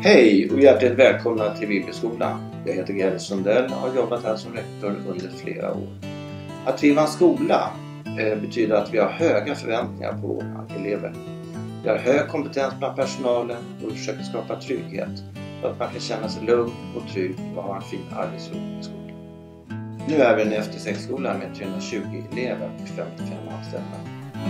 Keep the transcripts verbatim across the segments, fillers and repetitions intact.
Hej och hjärtligt välkomna till Vigbyskolan. Jag heter Gerhard Sundell och har jobbat här som rektor under flera år. Att driva en skola eh, betyder att vi har höga förväntningar på våra elever. Vi har hög kompetens bland personalen och vi försöker skapa trygghet så att man kan känna sig lugn och trygg och ha en fin arbetsro i skolan. Nu är vi en eftersexskola med trehundratjugo elever och femtiofem anställda.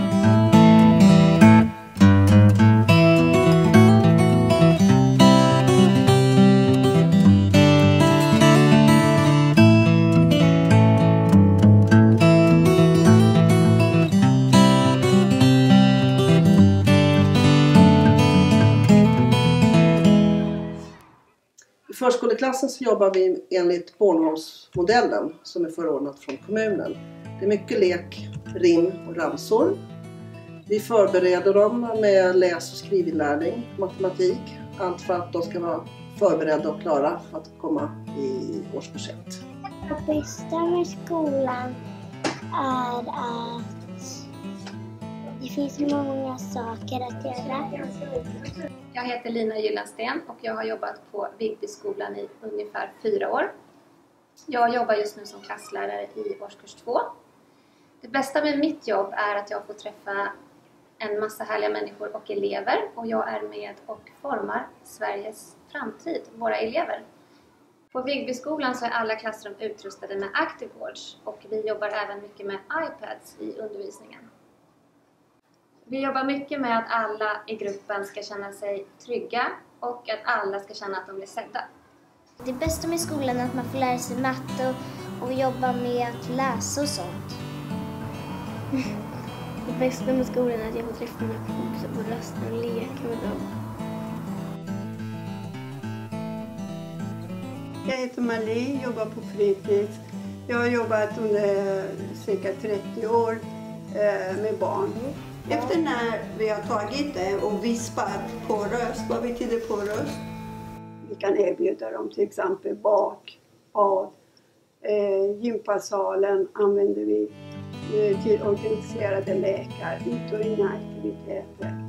I förskoleklassen så jobbar vi enligt Bornholmsmodellen som är förordnat från kommunen. Det är mycket lek, rim och ramsor. Vi förbereder dem med läs- och skrivinlärning, matematik. Allt för att de ska vara förberedda och klara för att komma i årskurs ett. Det bästa med skolan är att det finns så många saker att göra. Jag heter Lina Gyllensten och jag har jobbat på Vigbyskolan i ungefär fyra år. Jag jobbar just nu som klasslärare i årskurs två. Det bästa med mitt jobb är att jag får träffa en massa härliga människor och elever. Och jag är med och formar Sveriges framtid, våra elever. På Vigbyskolan så är alla klassrum utrustade med ActiveBoards och vi jobbar även mycket med iPads i undervisningen. Vi jobbar mycket med att alla i gruppen ska känna sig trygga och att alla ska känna att de blir sedda. Det bästa med skolan är att man får lära sig matte och, och jobba med att läsa och sånt. Det bästa med skolan är att jag får träffa mina kompisar på rasten och leka med dem. Jag heter Marie, jobbar på fritids. Jag har jobbat under cirka trettio år med barn. Efter när vi har tagit det och vispat på röst, vad betyder på röst? Vi kan erbjuda dem till exempel bak, bad, eh, gympasalen använder vi eh, till organiserade lekar, ut- och inaktiviteter.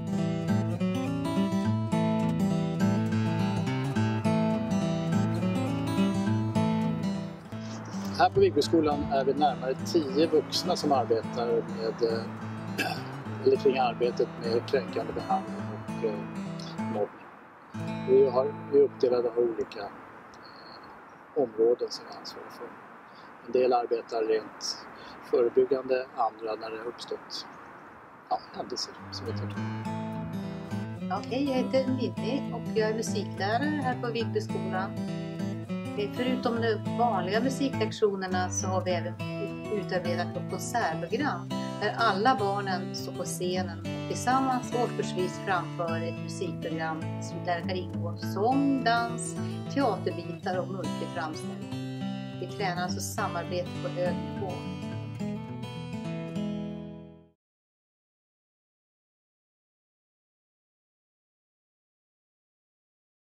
Här på Vigbyskolan är vi närmare tio vuxna som arbetar med eller kring arbetet med kränkande behandling och eh, mobbning. Vi, har, vi är uppdelade av olika eh, områden som vi ansvarar för. En del arbetar rent förebyggande, andra när det har uppstått ja, händelser som vi tar. Ja, hej, jag heter Middi och jag är musiklärare här på Vigbyskolan. Förutom de vanliga musiklektionerna så har vi även utarbetat ett konsertprogram där alla barnen står på scenen och tillsammans årskursvis framför ett musikprogram som där kan ingå sång, dans, teaterbitar och muntlig framställning. Vi tränar alltså samarbete på hög nivå.